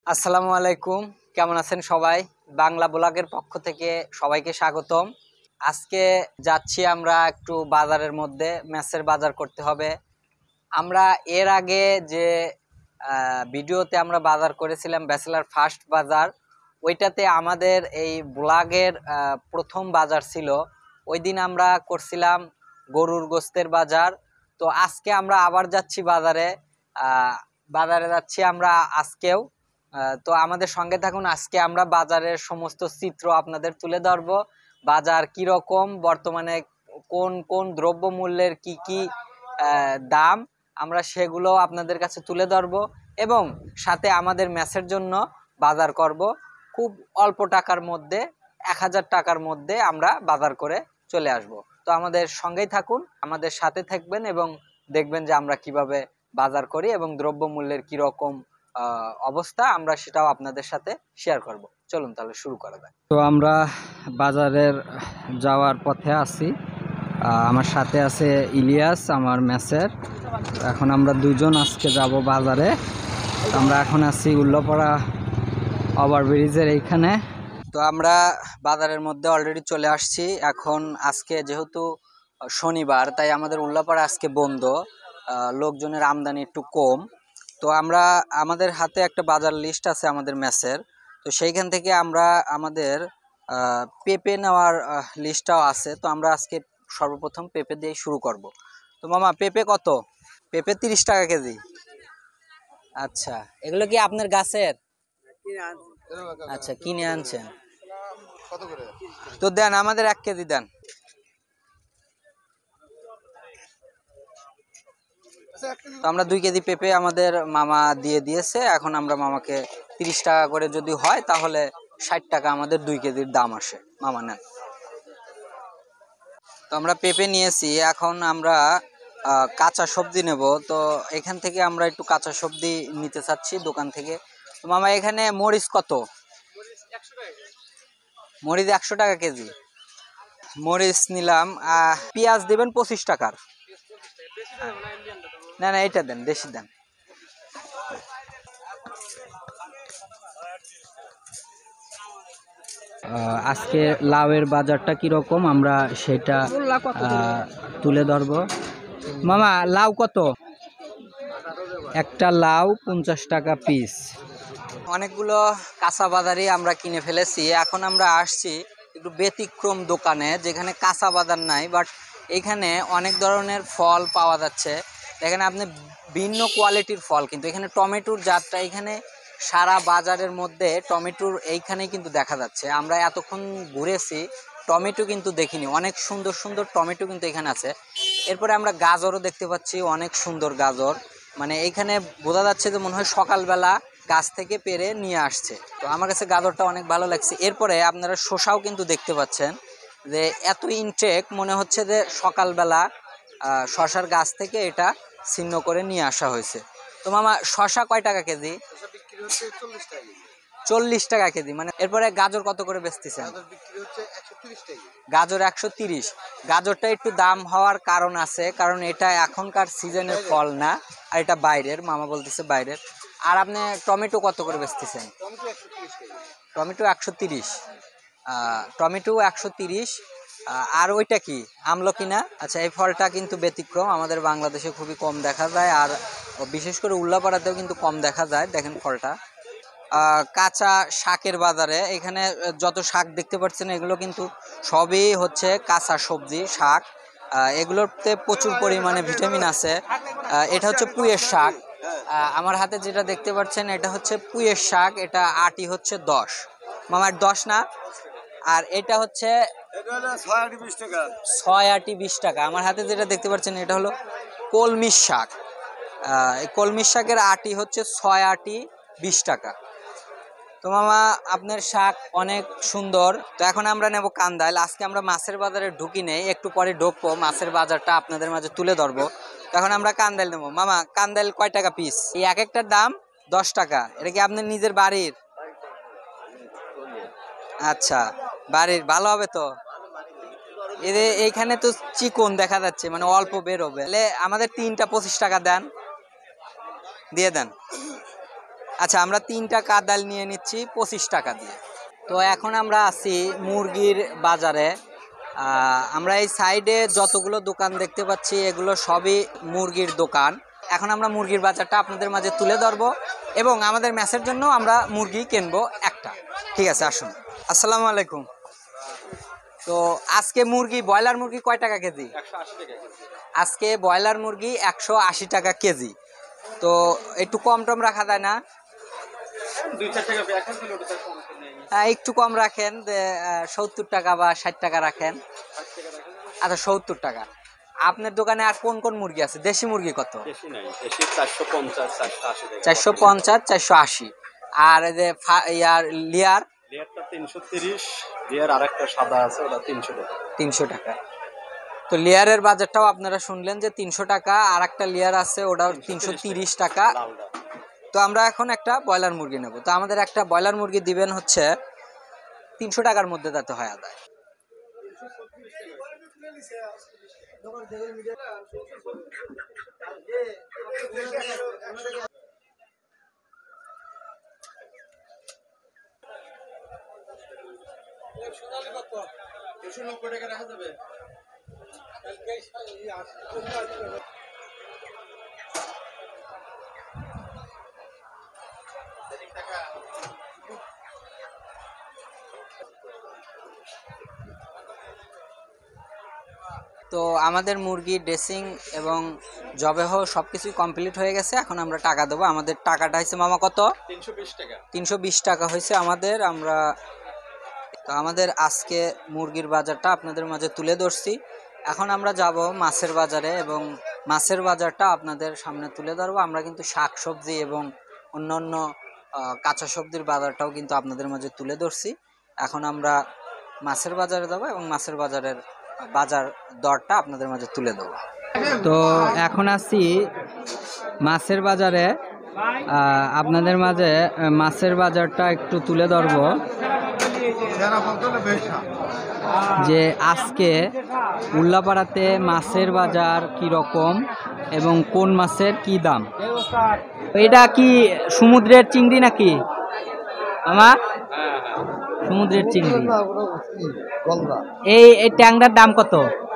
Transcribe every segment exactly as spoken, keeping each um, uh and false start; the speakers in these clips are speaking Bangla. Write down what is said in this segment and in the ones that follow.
আসসালামু আলাইকুম, কেমন আছেন সবাই? বাংলা ব্লগের পক্ষ থেকে সবাইকে স্বাগতম। আজকে যাচ্ছি আমরা একটু বাজারের মধ্যে, ম্যাচের বাজার করতে হবে। আমরা এর আগে যে আহ, ভিডিওতে আমরা বাজার করেছিলাম ব্যাচেলার ফার্স্ট বাজার, ওইটাতে আমাদের এই ব্লগের আহ, প্রথম বাজার ছিল। ওই দিন আমরা করছিলাম গরুর গোস্তের বাজার। তো আজকে আমরা আবার যাচ্ছি বাজারে। আহ, বাজারে যাচ্ছি আমরা আজকেও। আহ, তো আমাদের সঙ্গে থাকুন। আজকে আমরা বাজারের সমস্ত চিত্র আপনাদের তুলে ধরবো। বাজার কি রকম বর্তমানে, কোন কোন দ্রব্যমূল্যের কি কি আহ, দাম, আমরা সেগুলো আপনাদের কাছে তুলে ধরবো। এবং সাথে আমাদের ম্যাচের জন্য বাজার করব। খুব অল্প টাকার মধ্যে, এক হাজার টাকার মধ্যে আমরা বাজার করে চলে আসব। তো আমাদের সঙ্গেই থাকুন, আমাদের সাথে থাকবেন এবং দেখবেন যে আমরা কিভাবে বাজার করি এবং দ্রব্যমূল্যের কিরকম আহ, অবস্থা, আমরা সেটাও আপনাদের সাথে শেয়ার করব। চলুন তাহলে শুরু করা যাক। তো আমরা বাজারের যাওয়ার পথে আছি। আহ, আমার সাথে আছে ইলিয়াস, আমার ম্যাচের। এখন আমরা দুজন আজকে যাব বাজারে। আমরা এখন আছি উল্লাপাড়া ওভারব্রিজের এইখানে। তো আমরা বাজারের মধ্যে অলরেডি চলে আসছি। এখন আজকে যেহেতু শনিবার, তাই আমাদের উল্লাপাড়া আজকে বন্ধ, আহ, লোকজনের আমদানি একটু কম। তো আমরা, আমাদের হাতে একটা বাজার লিস্ট আছে আমাদের ম্যাচের। তো সেইখান থেকে আমরা আমাদের আহ, পেঁপে নেওয়ার লিস্টটাও আছে। তো আমরা আজকে সর্বপ্রথম পেঁপে দিয়ে শুরু করব। তো মামা, পেঁপে কত? পেঁপে তিরিশ টাকা কেজি। আচ্ছা, এগুলো কি আপনার গাছের? আচ্ছা, কিনে আনছেন। তো দেন, আমাদের এক কেজি দেন। তো আমরা দুই কেজি পেঁপে আমাদের মামা দিয়ে দিয়েছে। এখন আমরা মামাকে তিরিশ টাকা করে যদি হয় তাহলে ষাট টাকা আমাদের দুই কেজির দাম আসে। মামা নেন। তো আমরা পেঁপে নিয়েছি, এখন আমরা আহ, কাঁচা সবজি নেব। তো এখান থেকে আমরা একটু কাঁচা সবজি নিতে চাচ্ছি দোকান থেকে। তো মামা, এখানে মরিচ কত? মরিচ একশো টাকা কেজি। মরিচ নিলাম। আহ পেঁয়াজ দেবেন পঁচিশ টাকার। না না, এইটা দেন, দেশি দেন। আজকে লাউয়ের বাজারটা কিরকম আমরা সেটা আহ, তুলে ধরবো। মামা, লাউ কত? একটা লাউ পঞ্চাশ টাকা পিস। অনেকগুলো কাঁচা বাজারই আমরা কিনে ফেলেছি। এখন আমরা আসছি একটু ব্যতিক্রম দোকানে, যেখানে কাঁচা বাজার নাই, বাট এখানে অনেক ধরনের ফল পাওয়া যাচ্ছে। এখানে আপনি ভিন্ন কোয়ালিটির ফল, কিন্তু এখানে টমেটোর জাতটা এখানে সারা বাজারের মধ্যে টমেটোর এইখানেই কিন্তু দেখা যাচ্ছে। আমরা এতক্ষণ ঘুরেছি, টমেটো কিন্তু দেখিনি। অনেক সুন্দর সুন্দর টমেটো কিন্তু এখানে আছে। এরপরে আমরা গাজরও দেখতে পাচ্ছি, অনেক সুন্দর গাজর। মানে এইখানে বোঝা যাচ্ছে যে মনে হয় সকালবেলা গাছ থেকে পেরে নিয়ে আসছে। তো আমার কাছে গাজরটা অনেক ভালো লাগছে। এরপরে আপনারা শসাও কিন্তু দেখতে পাচ্ছেন, যে এত ইনটেক, মনে হচ্ছে যে সকালবেলা শসার গাছ থেকে এটা ছিন্ন করে নিয়ে আসা হয়েছে। তো মামা, শসা কয় টাকা কেজি? চল্লিশ টাকা কেজি। মানে এরপরে গাজর কত করে বেচতেছেন? গাজর একশো তিরিশ। গাজরটা একটু দাম হওয়ার কারণ আছে, কারণ এটা এখনকার সিজনের ফল না, আর এটা বাইরের, মামা বলতেছে বাইরের। আর আপনি টমেটো কত করে বেচতেছেন? টমেটো একশো তিরিশ। টমেটো একশো তিরিশ। আর ওইটা কি, আমলকি না? আচ্ছা, এই ফলটা কিন্তু ব্যতিক্রম, আমাদের বাংলাদেশে খুবই কম দেখা যায়, আর বিশেষ করে উল্লাপাড়াতেও কিন্তু কম দেখা যায়। দেখেন ফলটা। কাঁচা শাকের বাজারে, এখানে যত শাক দেখতে পাচ্ছেন এগুলো কিন্তু সবই হচ্ছে কাঁচা সবজি শাক। এগুলোতে প্রচুর পরিমাণে ভিটামিন আছে। এটা হচ্ছে পুঁইয়ের শাক। আমার হাতে যেটা দেখতে পাচ্ছেন এটা হচ্ছে পুঁইয়ের শাক। এটা আটি হচ্ছে দশ। মামার দশ না? আর এটা হচ্ছে ছয় আটি বিশ টাকা। আমার হাতে যেটা দেখতে পাচ্ছেন এটা হলো কলমির শাক। এই কলমির শাকের আটি হচ্ছে ছয় আটি বিশ টাকা। তো মামা, আপনার শাক অনেক সুন্দর। তো এখন আমরা নেব কান্দাইল। আজকে আমরা মাছের বাজারে ঢুকি নেই, একটু পরে ঢুকবো, মাছের বাজারটা আপনাদের মাঝে তুলে ধরবো। তখন আমরা কান্দাইল নেবো। মামা, কান্দাইল কয় টাকা পিস? এই এক একটার দাম দশ টাকা। এটা কি আপনার নিজের বাড়ির? আচ্ছা, বাড়ির। ভালো হবে তো। এদের এইখানে তো চিকন দেখা যাচ্ছে, মানে অল্প বেরোবে। আমাদের তিনটা পঁচিশ টাকা দেন, দিয়ে দেন। আচ্ছা, আমরা তিনটা কাদাল নিয়ে নিচ্ছি পঁচিশ টাকা দিয়ে। তো এখন আমরা আছি মুরগির বাজারে। আমরা এই সাইডে যতগুলো দোকান দেখতে পাচ্ছি এগুলো সবই মুরগির দোকান। এখন আমরা মুরগির বাজারটা আপনাদের মাঝে তুলে ধরবো এবং আমাদের ম্যাচের জন্য আমরা মুরগি কিনবো একটা। ঠিক আছে, আসুন। আসসালামু আলাইকুম। তো আজকে মুরগি, ব্রয়লার মুরগি কয় টাকা কেজি? আজকে ব্রয়লার মুরগি একশো আশি টাকা কেজি। তো একটু কম টম রাখা যায় না? হ্যাঁ, একটু কম রাখেন, সত্তর টাকা বা ষাট টাকা রাখেন। আচ্ছা, সত্তর টাকা। আপনার দোকানে আর কোন কোন মুরগি আছে? দেশি মুরগি কত? চারশো পঞ্চাশ, চারশো আশি। আর এই যে ইয়ার লিয়ার তিনশো তিরিশ, লিয়ার আর একটা সাদা আছে ওটা তিনশো টাকা। তিনশো টাকা। তো লেয়ারের বাজারটাও আপনারা শুনলেন যে তিনশো টাকা, আর একটা লেয়ার আছে ওটাও তিনশো তিরিশ টাকা। তো আমরা এখন একটা ব্রয়লার মুরগি নেব। তো আমাদের একটা ব্রয়লার মুরগি দিবেন হচ্ছে তিনশো টাকার মধ্যে যাতে হয় আদায়। তো আমাদের মুরগি ড্রেসিং এবং জবেহ সবকিছু কমপ্লিট হয়ে গেছে। এখন আমরা টাকা দেবো। আমাদের টাকাটা হয়েছে মামা কত? তিনশো বিশ টাকা। তিনশো বিশ টাকা হয়েছে আমাদের। আমরা তো আমাদের আজকে মুরগির বাজারটা আপনাদের মাঝে তুলে ধরছি। এখন আমরা যাব মাছের বাজারে এবং মাছের বাজারটা আপনাদের সামনে তুলে ধরবো। আমরা কিন্তু শাক সবজি এবং অন্যান্য কাঁচা সবজির বাজারটাও কিন্তু আপনাদের মাঝে তুলে ধরছি। এখন আমরা মাছের বাজারে যাব এবং মাছের বাজারের বাজার দরটা আপনাদের মাঝে তুলে দেব। তো এখন আছি মাছের বাজারে। আপনাদের মাঝে মাছের বাজারটা একটু তুলে ধরবো যে আজকে উল্লাপাড়াতে মাছের বাজার কি রকম এবং কোন মাছের কি দাম। এটা কি সমুদ্রের চিংড়ি নাকি আমার? সমুদ্রের চিংড়ি। এই এই ট্যাংরার দাম কত?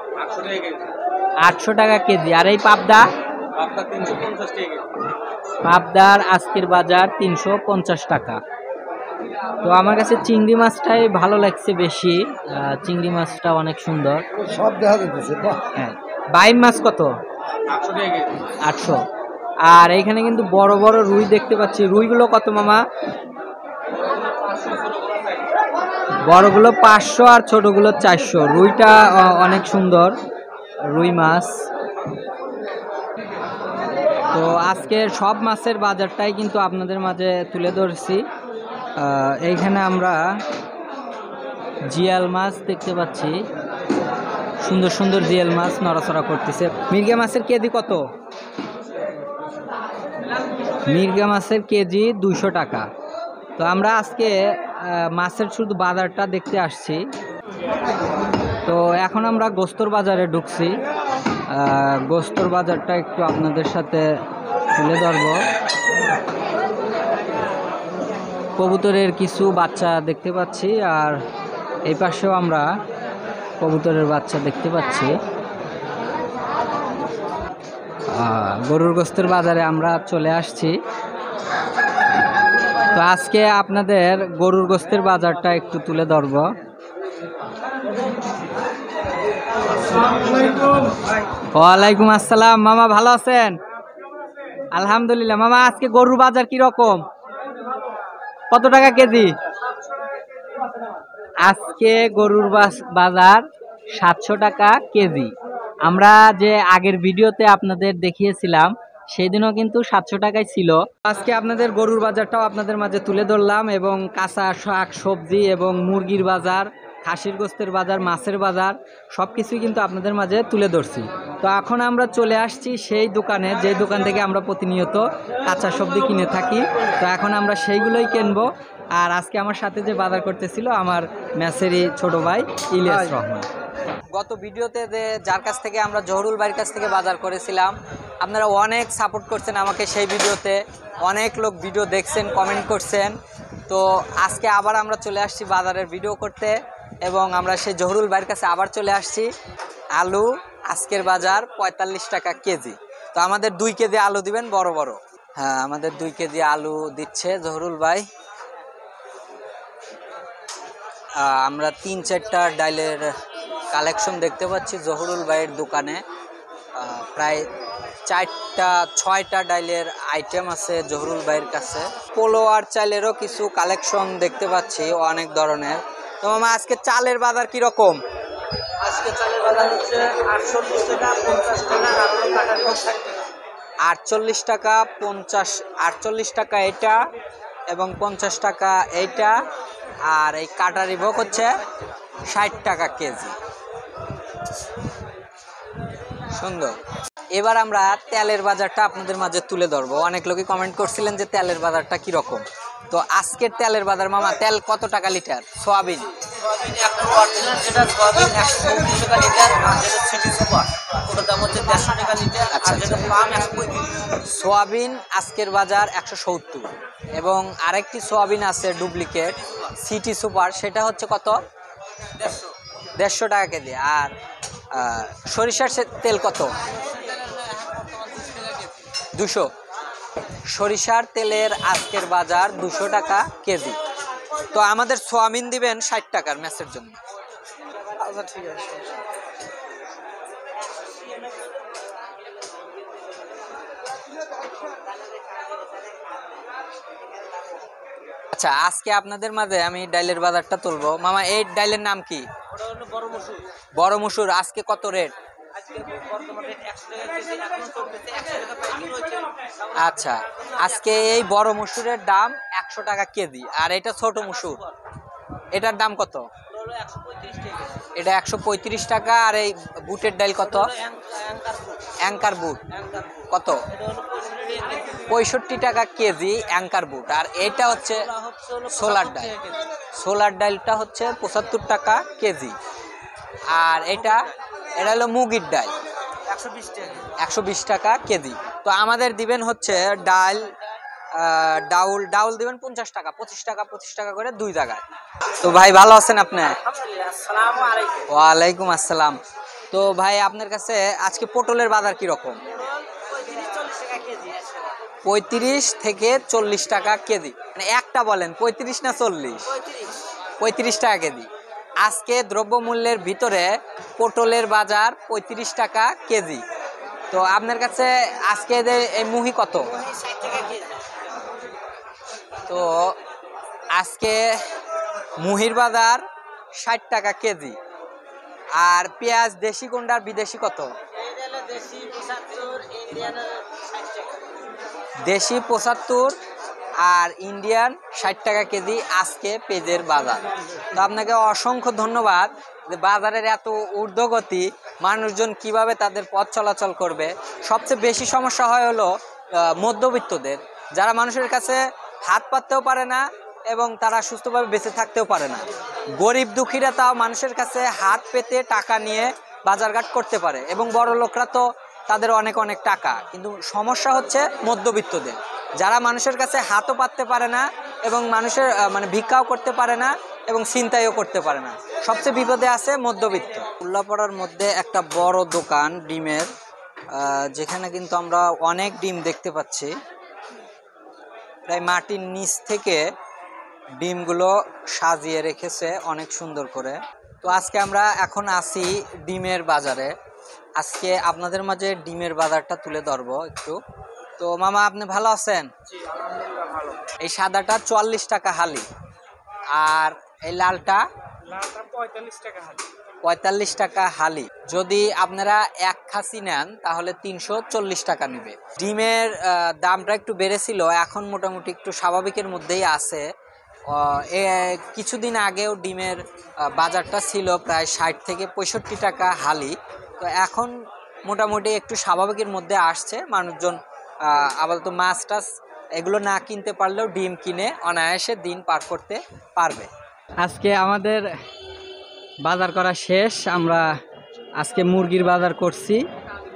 আটশো টাকা কেজি। আর এই পাবদা? পাবদার আজকের বাজার তিনশো পঞ্চাশ টাকা। তো আমার কাছে চিংড়ি মাছটাই ভালো লাগছে বেশি। চিংড়ি মাছটা অনেক সুন্দর। সব দেখা যাচ্ছে। হ্যাঁ, বাইম মাছ কত? আটশো। আর এইখানে কিন্তু বড় বড় রুই দেখতে পাচ্ছি। রুইগুলো কত মামা? বড়গুলো পাঁচশো আর ছোটগুলো চারশো। রুইটা অনেক সুন্দর রুই মাছ। তো আজকে সব মাছের বাজারটাই কিন্তু আপনাদের মাঝে তুলে ধরছি। এইখানে আমরা জিয়াল মাছ দেখতে পাচ্ছি, সুন্দর সুন্দর জিয়াল মাছ নড়াচড়া করতেছে। মির্গা মাছের কেজি কত? মির্গা মাছের কেজি দুইশো টাকা। তো আমরা আজকে মাছের শুধু বাজারটা দেখতে আসছি। তো এখন আমরা গোস্তর বাজারে ঢুকছি। গোস্তর বাজারটা একটু আপনাদের সাথে তুলে ধরব। কবুতরের কিছু বাচ্চা দেখতে পাচ্ছি, আর এই পাশেও আমরা কবুতরের বাচ্চা দেখতে পাচ্ছি। গরুর গোস্তের বাজারে আমরা চলে আসছি। তো আজকে আপনাদের গরুর গোস্তের বাজারটা একটু তুলে ধরব। ওয়ালাইকুম আসসালাম। মামা ভালো আছেন? আলহামদুলিল্লাহ। মামা আজকে গরুর বাজার কি রকম? কত টাকা কেজি? আজকে গরুর বাজার সাতশো টাকা কেজি। আমরা যে আগের ভিডিওতে আপনাদের দেখিয়েছিলাম সেদিনও কিন্তু সাতশো টাকায় ছিল। আজকে আপনাদের গরুর বাজারটাও আপনাদের মাঝে তুলে ধরলাম এবং কাঁচা শাক সবজি এবং মুরগির বাজার, খাসির গোস্তের বাজার, মাছের বাজার সব কিছুই কিন্তু আপনাদের মাঝে তুলে ধরছি। তো এখন আমরা চলে আসছি সেই দোকানে, যে দোকান থেকে আমরা প্রতিনিয়ত কাঁচা সবজি কিনে থাকি। তো এখন আমরা সেইগুলোই কিনবো। আর আজকে আমার সাথে যে বাজার করতেছিল আমার ম্যাচেরই ছোট ভাই ইলিয়াস রহমান। গত ভিডিওতে যে যার কাছ থেকে আমরা জহরুল ভাইয়ের কাছ থেকে বাজার করেছিলাম আপনারা অনেক সাপোর্ট করছেন আমাকে সেই ভিডিওতে, অনেক লোক ভিডিও দেখছেন, কমেন্ট করছেন। তো আজকে আবার আমরা চলে আসছি বাজারের ভিডিও করতে এবং আমরা সেই জহুরুল ভাইয়ের কাছে আবার চলে আসছি। আলু আজকের বাজার পঁয়তাল্লিশ টাকা কেজি। তো আমাদের দুই কেজি আলু দিবেন বড় বড়। হ্যাঁ, আমাদের দুই কেজি আলু দিচ্ছে জহুরুল ভাই। আমরা তিন চারটা ডাইলের কালেকশন দেখতে পাচ্ছি জহুরুল ভাইয়ের দোকানে। প্রায় চারটা ছয়টা ডাইলের আইটেম আছে জহুরুল ভাইয়ের কাছে। পোলো আর চালেরও কিছু কালেকশন দেখতে পাচ্ছি অনেক ধরনের। তো মামা আজকে চালের বাজার কিরকম? আজকে চালের বাজার হচ্ছে আটচল্লিশ টাকা পঞ্চাশ টাকা আর হলো কাটারি ষাট টাকা। আটচল্লিশ টাকা পঞ্চাশ আটচল্লিশ টাকা এটা এবং পঞ্চাশ টাকা এইটা, আর এই কাটারি ভোগ হচ্ছে ষাট টাকা কেজি। সুন্দর। এবার আমরা তেলের বাজারটা আপনাদের মাঝে তুলে ধরবো। অনেক লোকই কমেন্ট করছিলেন যে তেলের বাজারটা কিরকম। তো আজকের তেলের বাজার মামা, তেল কত টাকা লিটার? সোয়াবিন সোয়াবিন একটা অরিজিনাল যেটা সোয়াবিন একশো চৌত্রিশ টাকা লিটার, আর যেটা সিটি সুপার ওটার দাম হচ্ছে দেড়শো টাকা লিটার, আর যেটা পাম একশো পঁয়ত্রিশ। সোয়াবিন আজকের বাজার একশো সত্তর এবং আরেকটি সোয়াবিন আছে ডুপ্লিকেট সিটি সুপার, সেটা হচ্ছে কত? দেড়শো দেড়শো টাকা কেজি। আর আহ, সরিষার সে- তেল কত? দুশো। সরিষার তেলের আজকের বাজার দুশো টাকা কেজি। তো আমাদের সোয়াবিন দিবেন ষাট টাকার ম্যাচের জন্য। আচ্ছা ঠিক আছে। আচ্ছা, আজকে আপনাদের মাঝে আমি ডাইলের বাজারটা তুলবো। মামা, এই ডাইলের নাম কি? ওটা হলো বড় মসুর। বড় মসুর আজকে কত রেট? আজকে বর্তমান রেট একশো টাকা কেজি, এখনো চলতেছে একশো টাকা পাইকারি হয়েছে। আচ্ছা, আজকে এই বড় মসুরের দাম একশো টাকা কেজি। আর এটা ছোট মসুর, এটার দাম কত? ওটা হলো একশো পঁয়ত্রিশ টাকা। এটা একশো পঁয়ত্রিশ টাকা। আর এই বুটের ডাল কত? ওটা হলো অ্যাঙ্কার বুট। অ্যাঙ্কার বুট অ্যাঙ্কার বুট কত? এটা হলো পঁয়ষট্টি টাকা কেজি। পঁয়ষট্টি টাকা কেজি অ্যাঙ্কার বুট। আর এটা হচ্ছে ওটা হচ্ছে হলো সোলার পঁচাত্তর ডাল। টাকা কেজি। সোলার ডালটা হচ্ছে পঁচাত্তর টাকা কেজি। আর এটা এটা হলো মুগির ডাল, একশো বিশ টাকা কেজি। একশো বিশ টাকা কেজি। তো আমাদের দিবেন হচ্ছে ডাল, আহ, ডাউল ডাউল দিবেন পঞ্চাশ টাকা, পঁচিশ টাকা পঁচিশ টাকা করে দুই জায়গায়। তো ভাই ভালো আছেন আপনি? আলহামদুলিল্লাহ, আসসালামু আলাইকুম। ওয়ালাইকুম আসসালাম। তো ভাই আপনার কাছে আজকে পটলের বাজার কিরকম? পঁয়ত্রিশ চল্লিশ টাকা কেজি। পঁয়ত্রিশ থেকে চল্লিশ টাকা কেজি। মানে একটা বলেন পঁয়ত্রিশ না চল্লিশ? পঁয়ত্রিশ। পঁয়ত্রিশ টাকা কেজি। আজকে দ্রব্যমূল্যের ভিতরে পটলের বাজার পঁয়ত্রিশ টাকা কেজি। তো আপনার কাছে আজকে যে এই মুহি কত? ষাট টাকা কেজি। তো আজকে মুহির বাজার ষাট টাকা কেজি। আর পেঁয়াজ দেশি কোনটা আর বিদেশি কত? এইটা হলো দেশি পঁচাত্তর, ইন্ডিয়ান ষাট টাকা। দেশি পঁচাত্তর আর ইন্ডিয়ান ষাট টাকা কেজি আজকে পেঁয়াজের বাজার। তো আপনাকে অসংখ্য ধন্যবাদ যে বাজারের এত ঊর্ধ্বগতি, মানুষজন কিভাবে তাদের পথ চলাচল করবে। সবচেয়ে বেশি সমস্যা হয় হলো আহ, মধ্যবিত্তদের, যারা মানুষের কাছে হাত পাততেও পারে না এবং তারা সুস্থভাবে বেঁচে থাকতেও পারে না। গরিব দুঃখীরা তাও মানুষের কাছে হাত পেতে টাকা নিয়ে বাজারঘাট করতে পারে এবং বড় লোকরা তো তাদের অনেক অনেক টাকা। কিন্তু সমস্যা হচ্ছে মধ্যবিত্তদের, যারা মানুষের কাছে হাতও পাততে পারে না এবং মানুষের আহ, মানে ভিক্ষাও করতে পারে না এবং চিন্তাইও করতে পারে না। সবচেয়ে বিপদে আছে মধ্যবিত্ত। উল্লাপাড়ার মধ্যে একটা বড় দোকান ডিমের, আহ, যেখানে কিন্তু আমরা অনেক ডিম দেখতে পাচ্ছি। প্রায় মাটির নিচ থেকে ডিমগুলো সাজিয়ে রেখেছে অনেক সুন্দর করে। তো আজকে আমরা এখন আছি ডিমের বাজারে। আজকে আপনাদের মাঝে ডিমের বাজারটা তুলে ধরবো একটু। তো মামা, আপনি ভালো আছেন? জি আলহামদুলিল্লাহ ভালো। এই সাদাটা চুয়াল্লিশ টাকা হালি আর এই লালটা লালটা পঁয়তাল্লিশ টাকা হালি। পঁয়তাল্লিশ টাকা হালি। যদি আপনারা এক খাসি নেন তাহলে তিনশো চল্লিশ টাকা নেবে। ডিমের আহ, দামটা একটু বেড়েছিল, এখন মোটামুটি একটু স্বাভাবিকের মধ্যেই আছে। আহ, এ কিছুদিন আগেও ডিমের আহ, বাজারটা ছিল প্রায় ষাট থেকে পঁয়ষট্টি টাকা হালি। তো এখন মোটামুটি একটু স্বাভাবিকের মধ্যে আসছে। মানুষজন আহ, আপাতত মাছ টাছ এগুলো না কিনতে পারলেও ডিম কিনে অনায়াসে দিন পার করতে পারবে। আজকে আমাদের বাজার করা শেষ। আমরা আজকে মুরগির বাজার করছি।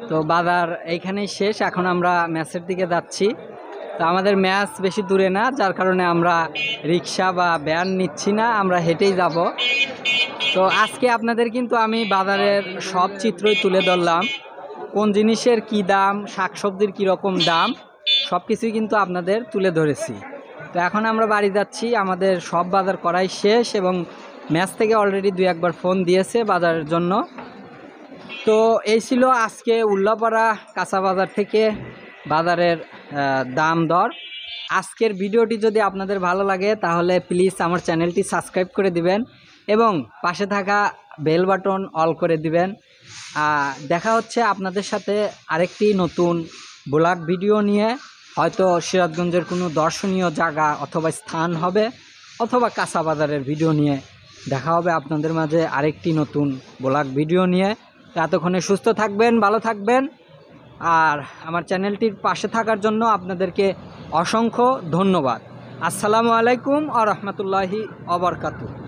তো বাজার এইখানেই শেষ, এখন আমরা ম্যাচের দিকে যাচ্ছি। তো আমাদের ম্যাচ বেশি দূরে না, যার কারণে আমরা রিক্সা বা ভ্যান নিচ্ছি না, আমরা হেঁটেই যাব। তো আজকে আপনাদের কিন্তু আমি বাজারের সব চিত্রই তুলে ধরলাম, কোন জিনিসের কি দাম, শাকসবজির কীরকম দাম, সব কিছুই কিন্তু আপনাদের তুলে ধরেছি। তো এখন আমরা বাড়ি যাচ্ছি, আমাদের সব বাজার করাই শেষ এবং ম্যাচ থেকে অলরেডি দুই একবার ফোন দিয়েছে বাজারের জন্য। তো এই ছিল আজকে উল্লাপাড়া কাঁচা বাজার থেকে বাজারের দাম দর। আজকের ভিডিওটি যদি আপনাদের ভালো লাগে তাহলে প্লিজ আমার চ্যানেলটি সাবস্ক্রাইব করে দিবেন এবং পাশে থাকা বেল বাটন অল করে দিবেন। দেখা হচ্ছে আপনাদের সাথে আরেকটি নতুন ব্লগ ভিডিও নিয়ে, হয়তো সিরাজগঞ্জের কোনো দর্শনীয় জায়গা অথবা স্থান হবে, অথবা কাঁচা বাজারের ভিডিও নিয়ে দেখা হবে আপনাদের মাঝে আরেকটি নতুন ব্লগ ভিডিও নিয়ে। এতক্ষণে সুস্থ থাকবেন, ভালো থাকবেন, আর আমার চ্যানেলটির পাশে থাকার জন্য আপনাদেরকে অসংখ্য ধন্যবাদ। আসসালামু আলাইকুম ওয়া রাহমাতুল্লাহি ওয়া বারাকাতুহু।